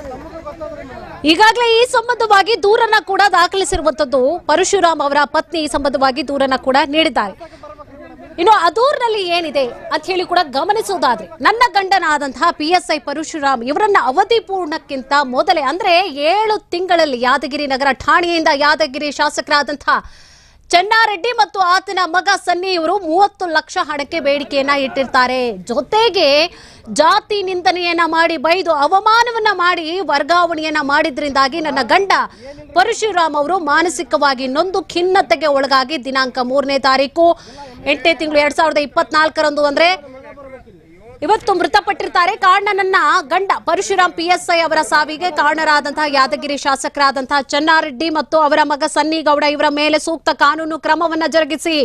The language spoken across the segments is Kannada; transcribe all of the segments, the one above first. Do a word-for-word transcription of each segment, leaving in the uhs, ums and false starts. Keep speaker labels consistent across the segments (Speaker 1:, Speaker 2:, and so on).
Speaker 1: ಈಗಾಗಲೇ ಈ ಸಂಬಂಧವಾಗಿ ದೂರನ್ನ ಕೂಡ ದಾಖಲಿಸಿರುವಂತದ್ದು ಪರಶುರಾಮ್ ಅವರ ಪತ್ನಿ ಈ ಸಂಬಂಧವಾಗಿ ದೂರನ್ನ ಕೂಡ ನೀಡಿದ್ದಾರೆ. ಇನ್ನು ಆ ದೂರಿನಲ್ಲಿ ಏನಿದೆ ಅಂತ ಹೇಳಿ ಕೂಡ ಗಮನಿಸುವುದಾದ್ರೆ, ನನ್ನ ಗಂಡನಾದಂತಹ ಪಿ ಎಸ್ ಐ ಪರಶುರಾಮ್ ಇವರನ್ನ ಅವಧಿ ಪೂರ್ಣಕ್ಕಿಂತ ಮೊದಲೇ ಅಂದ್ರೆ ಏಳು ತಿಂಗಳಲ್ಲಿ ಯಾದಗಿರಿ ನಗರ ಠಾಣೆಯಿಂದ ಯಾದಗಿರಿ ಶಾಸಕರಾದಂತಹ ಚೆನ್ನಾರೆಡ್ಡಿ ಮತ್ತು ಆತನ ಮಗ ಸನ್ನಿ ಇವರು ಮೂವತ್ತು ಲಕ್ಷ ಹಣಕ್ಕೆ ಬೇಡಿಕೆಯನ್ನ ಇಟ್ಟಿರ್ತಾರೆ. ಜೊತೆಗೆ ಜಾತಿ ನಿಂದನೆಯನ್ನ ಮಾಡಿ ಬೈದು ಅವಮಾನವನ್ನ ಮಾಡಿ ವರ್ಗಾವಣೆಯನ್ನ ಮಾಡಿದ್ರಿಂದಾಗಿ ನನ್ನ ಗಂಡ ಪರಶುರಾಮ್ ಅವರು ಮಾನಸಿಕವಾಗಿ ನೊಂದು ಖಿನ್ನತೆಗೆ ಒಳಗಾಗಿ ದಿನಾಂಕ ಮೂರನೇ ತಾರೀಕು ಎಂಟನೇ ತಿಂಗಳು ಎರಡ್ ಸಾವಿರದ ಇಪ್ಪತ್ನಾಲ್ಕರಂದು ಅಂದ್ರೆ ಇವತ್ತು ಮೃತಪಟ್ಟಿರ್ತಾರೆ. ಕಾರಣ ನನ್ನ ಗಂಡ ಪರಶುರಾಮ್ ಪಿ ಎಸ್ ಐ ಅವರ ಸಾವಿಗೆ ಕಾರಣರಾದಂತಹ ಯಾದಗಿರಿ ಶಾಸಕರಾದಂತಹ ಚೆನ್ನಾರೆಡ್ಡಿ ಮತ್ತು ಅವರ ಮಗ ಸನ್ನಿ ಗೌಡ ಇವರ ಮೇಲೆ ಸೂಕ್ತ ಕಾನೂನು ಕ್ರಮವನ್ನ ಜರುಗಿಸಿ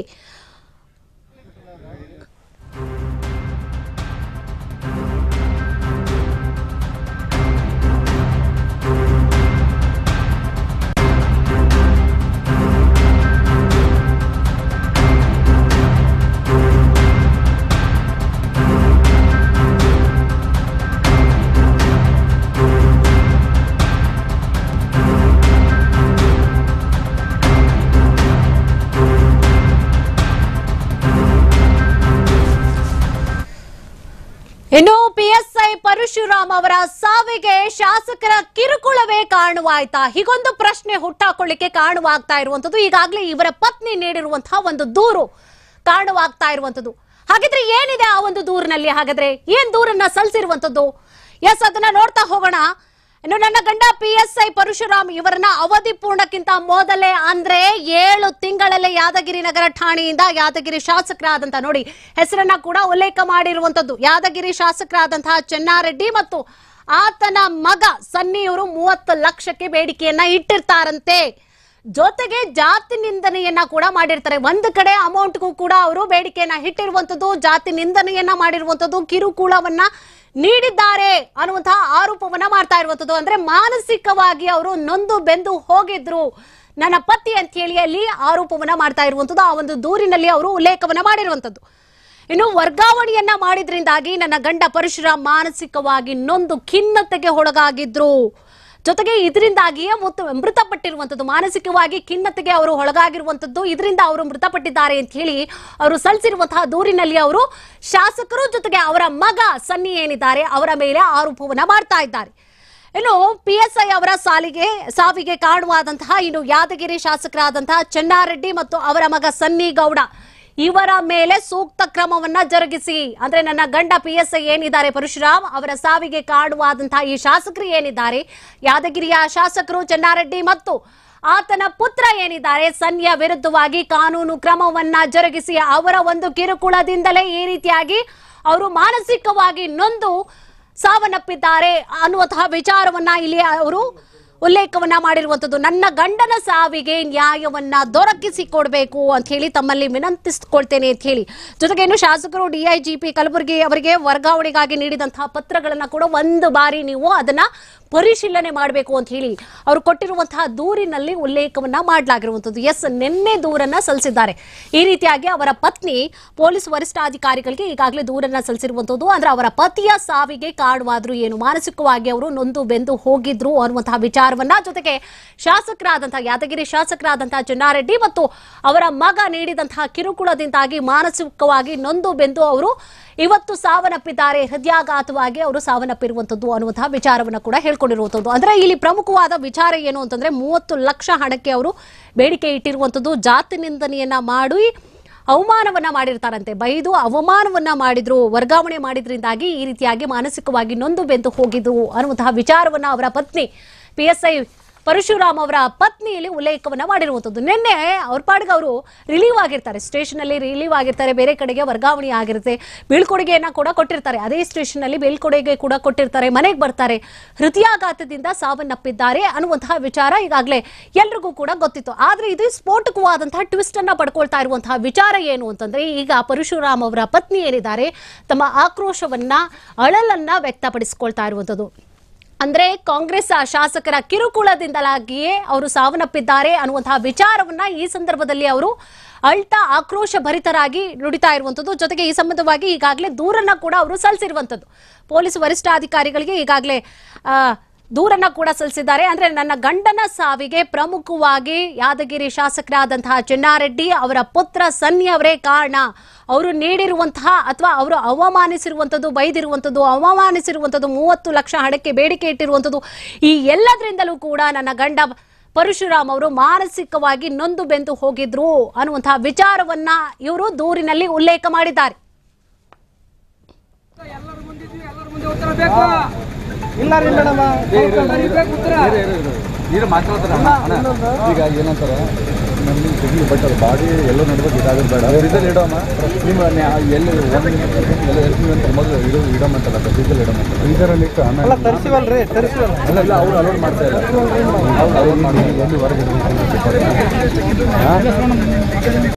Speaker 1: ಇನ್ನು ಪಿ ಎಸ್ ಐ ಪರಶುರಾಮ್ ಅವರ ಸಾವಿಗೆ ಶಾಸಕರ ಕಿರುಕುಳವೇ ಕಾರಣವಾಯ್ತಾ? ಹೀಗೊಂದು ಪ್ರಶ್ನೆ ಹುಟ್ಟಾಕೊಳ್ಳಿಕ್ಕೆ ಕಾರಣವಾಗ್ತಾ ಇರುವಂತದ್ದು ಈಗಾಗಲೇ ಇವರ ಪತ್ನಿ ನೀಡಿರುವಂತಹ ಒಂದು ದೂರು ಕಾರಣವಾಗ್ತಾ ಇರುವಂತದ್ದು. ಹಾಗಿದ್ರೆ ಏನಿದೆ ಆ ಒಂದು ದೂರಿನಲ್ಲಿ? ಹಾಗಾದ್ರೆ ಏನ್ ದೂರನ್ನ ಸಲ್ಲಿಸಿರುವಂತದ್ದು? ಎಸ್, ಅದನ್ನ ನೋಡ್ತಾ ಹೋಗೋಣ. ಇನ್ನು ನನ್ನ ಗಂಡ ಪಿ ಎಸ್ ಐ ಪರಶುರಾಮ್ ಇವರನ್ನ ಅವಧಿ ಪೂರ್ಣಕ್ಕಿಂತ ಮೊದಲೇ ಅಂದ್ರೆ ಏಳು ತಿಂಗಳಲ್ಲೇ ಯಾದಗಿರಿ ನಗರ ಠಾಣೆಯಿಂದ ಯಾದಗಿರಿ ಶಾಸಕರಾದಂತಹ ನೋಡಿ ಹೆಸರನ್ನ ಕೂಡ ಉಲ್ಲೇಖ ಮಾಡಿರುವಂತದ್ದು ಯಾದಗಿರಿ ಶಾಸಕರಾದಂತಹ ಚೆನ್ನಾರೆಡ್ಡಿ ಮತ್ತು ಆತನ ಮಗ ಸನ್ನಿ ಇವರು ಮೂವತ್ತು ಲಕ್ಷಕ್ಕೆ ಬೇಡಿಕೆಯನ್ನ ಇಟ್ಟಿರ್ತಾರಂತೆ. ಜೊತೆಗೆ ಜಾತಿ ನಿಂದನೆಯನ್ನ ಕೂಡ ಮಾಡಿರ್ತಾರೆ. ಒಂದು ಕಡೆ ಅಮೌಂಟ್ಗೂ ಕೂಡ ಅವರು ಬೇಡಿಕೆಯನ್ನ ಇಟ್ಟಿರುವಂತದ್ದು, ಜಾತಿ ನಿಂದನೆಯನ್ನ ಮಾಡಿರುವಂತದ್ದು, ಕಿರುಕುಳವನ್ನ ನೀಡಿದ್ದಾರೆ ಅನ್ನುವಂತಹ ಆರೋಪವನ್ನ ಮಾಡ್ತಾ ಇರುವಂತದ್ದು. ಅಂದ್ರೆ ಮಾನಸಿಕವಾಗಿ ಅವರು ನೊಂದು ಬೆಂದು ಹೋಗಿದ್ರು ನನ್ನ ಪತಿ ಅಂತ ಹೇಳಿ ಅಲ್ಲಿ ಆರೋಪವನ್ನ ಮಾಡ್ತಾ ಇರುವಂತದ್ದು. ಆ ಒಂದು ದೂರಿನಲ್ಲಿ ಅವರು ಉಲ್ಲೇಖವನ್ನ ಮಾಡಿರುವಂತದ್ದು. ಇನ್ನು ವರ್ಗಾವಣೆಯನ್ನ ಮಾಡಿದ್ರಿಂದಾಗಿ ನನ್ನ ಗಂಡ ಪರಶುರಾಮ್ ಮಾನಸಿಕವಾಗಿ ನೊಂದು ಖಿನ್ನತೆಗೆ ಒಳಗಾಗಿದ್ರು. ಜೊತೆಗೆ ಇದರಿಂದಾಗಿಯೇ ಮೃತಪಟ್ಟಿರುವಂತದ್ದು, ಮಾನಸಿಕವಾಗಿ ಖಿನ್ನತೆಗೆ ಅವರು ಒಳಗಾಗಿರುವಂತದ್ದು, ಇದರಿಂದ ಅವರು ಮೃತಪಟ್ಟಿದ್ದಾರೆ ಅಂತ ಹೇಳಿ ಅವರು ಸಲ್ಲಿಸಿರುವಂತಹ ದೂರಿನಲ್ಲಿ ಅವರು ಶಾಸಕರು ಜೊತೆಗೆ ಅವರ ಮಗ ಸನ್ನಿ ಏನಿದ್ದಾರೆ ಅವರ ಮೇಲೆ ಆರೋಪವನ್ನ ಮಾಡ್ತಾ ಇದ್ದಾರೆ. ಇನ್ನು ಪಿ ಎಸ್ ಐ ಅವರ ಸಾಲಿಗೆ ಸಾವಿಗೆ ಕಾರಣವಾದಂತಹ ಇನ್ನು ಯಾದಗಿರಿ ಶಾಸಕರಾದಂತಹ ಚೆನ್ನಾರೆಡ್ಡಿ ಮತ್ತು ಅವರ ಮಗ ಸನ್ನಿ ಗೌಡ ಇವರ ಮೇಲೆ ಸೂಕ್ತ ಕ್ರಮವನ್ನ ಜರುಗಿಸಿ, ಅಂದ್ರೆ ನನ್ನ ಗಂಡ ಪಿ ಎಸ್ ಐ ಏನಿದ್ದಾರೆ ಪರಶುರಾಮ್ ಅವರ ಸಾವಿಗೆ ಕಾರಣವಾದಂತಹ ಈ ಶಾಸಕರು ಏನಿದ್ದಾರೆ ಯಾದಗಿರಿಯ ಶಾಸಕರು ಚೆನ್ನಾರೆಡ್ಡಿ ಮತ್ತು ಆತನ ಪುತ್ರ ಏನಿದ್ದಾರೆ ಸನ್ನಿಯ ವಿರುದ್ಧವಾಗಿ ಕಾನೂನು ಕ್ರಮವನ್ನ ಜರುಗಿಸಿ, ಅವರ ಒಂದು ಕಿರುಕುಳದಿಂದಲೇ ಈ ರೀತಿಯಾಗಿ ಅವರು ಮಾನಸಿಕವಾಗಿ ನೊಂದು ಸಾವನ್ನಪ್ಪಿದ್ದಾರೆ ಅನ್ನುವಂತಹ ವಿಚಾರವನ್ನ ಇಲ್ಲಿ ಅವರು ಉಲ್ಲೇಖವನ್ನ ಮಾಡಿರುವಂತದ್ದು. ನನ್ನ ಗಂಡನ ಸಾವಿಗೆ ನ್ಯಾಯವನ್ನ ದೊರಕಿಸಿಕೊಡ್ಬೇಕು ಅಂತ ಹೇಳಿ ತಮ್ಮಲ್ಲಿ ವಿನಂತಿಸಿಕೊಳ್ತೇನೆ ಅಂತ ಹೇಳಿ, ಜೊತೆಗೆ ಇನ್ನು ಶಾಸಕರು ಡಿಐಜಿಪಿ ಕಲಬುರಗಿ ಅವರಿಗೆ ವರ್ಗಾವಣೆಗಾಗಿ ನೀಡಿದಂತಹ ಪತ್ರಗಳನ್ನ ಕೂಡ ಒಂದು ಬಾರಿ ನೀವು ಅದನ್ನ ಪರಿಶೀಲನೆ ಮಾಡಬೇಕು ಅಂತ ಹೇಳಿ ಅವರು ಕೊಟ್ಟಿರುವಂತಹ ದೂರಿನಲ್ಲಿ ಉಲ್ಲೇಖವನ್ನ ಮಾಡಲಾಗಿರುವಂತದ್ದು. ಎಸ್, ನಿನ್ನೆ ದೂರನ್ನ ಸಲ್ಲಿಸಿದ್ದಾರೆ. ಈ ರೀತಿಯಾಗಿ ಅವರ ಪತ್ನಿ ಪೊಲೀಸ್ ವರಿಷ್ಠಾಧಿಕಾರಿಗಳಿಗೆ ಈಗಾಗಲೇ ದೂರನ್ನ ಸಲ್ಲಿಸಿರುವಂತದ್ದು. ಅಂದ್ರೆ ಅವರ ಪತಿಯ ಸಾವಿಗೆ ಕಾರಣವಾದ್ರು ಏನು, ಮಾನಸಿಕವಾಗಿ ಅವರು ನೊಂದು ಬೆಂದು ಹೋಗಿದ್ರು ಅನ್ನುವಂತಹ ವಿಚಾರವನ್ನ, ಜೊತೆಗೆ ಶಾಸಕರಾದಂತಹ ಯಾದಗಿರಿ ಶಾಸಕರಾದಂತಹ ಚೆನ್ನಾರೆಡ್ಡಿ ಮತ್ತು ಅವರ ಮಗ ನೀಡಿದಂತಹ ಕಿರುಕುಳದಿಂದಾಗಿ ಮಾನಸಿಕವಾಗಿ ನೊಂದು ಬೆಂದು ಅವರು ಇವತ್ತು ಸಾವನ್ನಪ್ಪಿದ್ದಾರೆ, ಹೃದಯಾಘಾತವಾಗಿ ಅವರು ಸಾವನ್ನಪ್ಪಿರುವಂತದ್ದು ಅನ್ನುವಂತಹ ವಿಚಾರವನ್ನ ಕೂಡ ಹೇಳ್ಕೊಂಡಿರುವಂತದ್ದು. ಅಂದ್ರೆ ಇಲ್ಲಿ ಪ್ರಮುಖವಾದ ವಿಚಾರ ಏನು ಅಂತಂದ್ರೆ ಮೂವತ್ತು ಲಕ್ಷ ಹಣಕ್ಕೆ ಅವರು ಬೇಡಿಕೆ ಇಟ್ಟಿರುವಂತದ್ದು. ಜಾತಿ ನಿಂದನೆಯನ್ನ ಮಾಡಿ ಅವಮಾನವನ್ನ ಮಾಡಿರ್ತಾರಂತೆ, ಬೈದು ಅವಮಾನವನ್ನ ಮಾಡಿದ್ರು, ವರ್ಗಾವಣೆ ಮಾಡಿದ್ರಿಂದಾಗಿ ಈ ರೀತಿಯಾಗಿ ಮಾನಸಿಕವಾಗಿ ನೊಂದು ಬೆಂದು ಹೋಗಿದ್ದು ಅನ್ನುವಂತಹ ವಿಚಾರವನ್ನ ಅವರ ಪತ್ನಿ ಪಿ ಎಸ್ ಐ ಪರಶುರಾಮ್ ಅವರ ಪತ್ನಿಯಲ್ಲಿ ಉಲ್ಲೇಖವನ್ನ ಮಾಡಿರುವಂತದ್ದು. ನಿನ್ನೆ ಅವ್ರ ಪಾಡಿಗೆ ಅವರು ರಿಲೀವ್ ಆಗಿರ್ತಾರೆ, ಸ್ಟೇಷನ್ ಅಲ್ಲಿ ರಿಲೀವ್ ಆಗಿರ್ತಾರೆ, ಬೇರೆ ಕಡೆಗೆ ವರ್ಗಾವಣೆ ಆಗಿರುತ್ತೆ, ಬೀಳ್ಕೊಡುಗೆಯನ್ನ ಕೂಡ ಕೊಟ್ಟಿರ್ತಾರೆ, ಅದೇ ಸ್ಟೇಷನ್ ಅಲ್ಲಿ ಬೀಳ್ಕೊಡುಗೆ ಕೂಡ ಕೊಟ್ಟಿರ್ತಾರೆ, ಮನೆಗೆ ಬರ್ತಾರೆ, ಹೃದಯಾಘಾತದಿಂದ ಸಾವನ್ನಪ್ಪಿದ್ದಾರೆ ಅನ್ನುವಂತಹ ವಿಚಾರ ಈಗಾಗಲೇ ಎಲ್ರಿಗೂ ಕೂಡ ಗೊತ್ತಿತ್ತು. ಆದ್ರೆ ಇದು ಸ್ಫೋಟಕವಾದಂತಹ ಟ್ವಿಸ್ಟ್ ಅನ್ನ ಪಡ್ಕೊಳ್ತಾ ಇರುವಂತಹ ವಿಚಾರ ಏನು ಅಂತಂದ್ರೆ, ಈಗ ಪರಶುರಾಮ್ ಅವರ ಪತ್ನಿ ಏನಿದ್ದಾರೆ ತಮ್ಮ ಆಕ್ರೋಶವನ್ನ ಅಳಲನ್ನ ವ್ಯಕ್ತಪಡಿಸಿಕೊಳ್ತಾ ಇರುವಂತದ್ದು. ಅಂದ್ರೆ ಕಾಂಗ್ರೆಸ್ ಶಾಸಕರ ಕಿರುಕುಳದಿಂದಲಾಗಿಯೇ ಅವರು ಸಾವನ್ನಪ್ಪಿದ್ದಾರೆ ಅನ್ನುವಂತಹ ವಿಚಾರವನ್ನ ಈ ಸಂದರ್ಭದಲ್ಲಿ ಅವರು ಅಳ್ತಾ ಆಕ್ರೋಶ ಭರಿತರಾಗಿ ನುಡಿತಾ ಇರುವಂತದ್ದು. ಜೊತೆಗೆ ಈ ಸಂಬಂಧವಾಗಿ ಈಗಾಗಲೇ ದೂರನ್ನ ಕೂಡ ಅವರು ಸಲ್ಲಿಸಿರುವಂತದ್ದು. ಪೊಲೀಸ್ ವರಿಷ್ಠಾಧಿಕಾರಿಗಳಿಗೆ ಈಗಾಗಲೇ ದೂರನ್ನ ಕೂಡ ಸಲ್ಲಿಸಿದ್ದಾರೆ. ಅಂದ್ರೆ ನನ್ನ ಗಂಡನ ಸಾವಿಗೆ ಪ್ರಮುಖವಾಗಿ ಯಾದಗಿರಿ ಶಾಸಕರಾದಂತಹ ಚೆನ್ನಾರೆಡ್ಡಿ ಅವರ ಪುತ್ರ ಸನ್ನಿ ಅವರೇ ಕಾರಣ. ಅವರು ನೀಡಿರುವಂತಹ ಅಥವಾ ಅವರು ಅವಮಾನಿಸಿರುವಂತದ್ದು, ಬೈದಿರುವಂತದ್ದು, ಅವಮಾನಿಸಿರುವಂತದ್ದು, ಮೂವತ್ತು ಲಕ್ಷ ಹಣಕ್ಕೆ ಬೇಡಿಕೆ ಇಟ್ಟಿರುವಂತದ್ದು, ಈ ಎಲ್ಲದರಿಂದಲೂ ಕೂಡ ನನ್ನ ಗಂಡ ಪರಶುರಾಮ್ ಅವರು ಮಾನಸಿಕವಾಗಿ ನೊಂದು ಬೆಂದು ಹೋಗಿದ್ರು ಅನ್ನುವಂತಹ ವಿಚಾರವನ್ನ ಇವರು ದೂರಿನಲ್ಲಿ ಉಲ್ಲೇಖ ಮಾಡಿದ್ದಾರೆ.
Speaker 2: ಇಲ್ಲ ರೀ ಮೇಡಮ್,
Speaker 3: ನೀರು ಮಾತಾಡ್ತಾರೆ ಈಗ ಏನಂತಾರೆ ನಮ್ಮ ಸಿಗ್ಲಿ ಬಟ್ ಅದು ಬಾಡಿ ಎಲ್ಲೋ ನಡ್ಬೇಕು ಇದಾಗೋದು ಬೇಡ ಡೀಸೆಲ್ ಇಡೋಮ್ಮ ನಿಮ್ಮ ಎಲ್ಲಿ ಎಲ್ಲ ಎಲ್ಲಿ ಅಂತ ಮೊದಲು ಇಡೋ ಇಡೋಮಂತಲ್ಲ ಡೀಸೆಲ್ ಇಡೋಮಂತಲ್ಲ ಡೀಸೆಲ್ ಇಟ್ಟು ಆಮೇಲೆ
Speaker 2: ತರಿಸಿವಲ್ರಿ ತರಿಸಿವಲ್ಲ
Speaker 3: ಅಲ್ಲ ಇಲ್ಲ ಅವ್ರು ಅಲೋಡ್ ಮಾಡ್ತಾ ಇಲ್ಲ ಅವ್ರು ಅಲೋಡ್ ಮಾಡ್ತಾರೆ ಎಲ್ಲಿ ಹೊರಗೆ